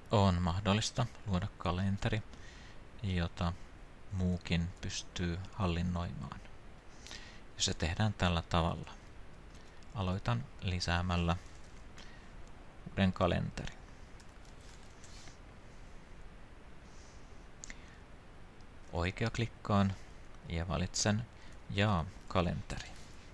On mahdollista luoda kalenteri, jota muukin pystyy hallinnoimaan. Ja se tehdään tällä tavalla. Aloitan lisäämällä uuden kalenterin. Oikeaklikkaan ja valitsen Jaa kalenteri.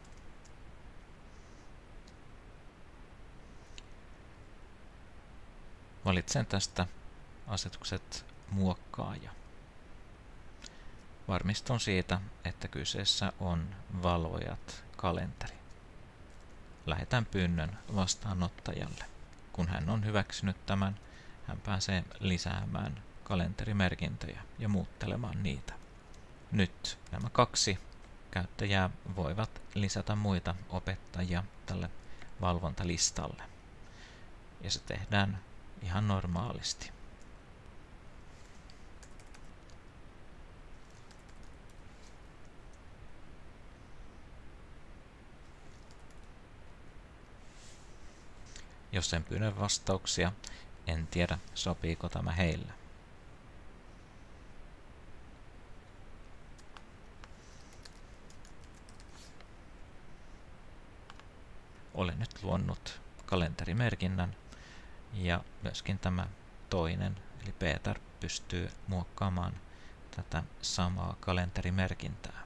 Valitsen tästä asetukset muokkaaja. Varmistun siitä, että kyseessä on valvojat kalenteri. Lähetän pyynnön vastaanottajalle. Kun hän on hyväksynyt tämän, hän pääsee lisäämään kalenterimerkintöjä ja muuttelemaan niitä. Nyt nämä 2 käyttäjää voivat lisätä muita opettajia tälle valvontalistalle. Ja se tehdään ihan normaalisti. Jos en pyydä vastauksia, en tiedä sopiiko tämä heille. Olen nyt luonut kalenterimerkinnän ja myöskin tämä toinen, eli Peter, pystyy muokkaamaan tätä samaa kalenterimerkintää.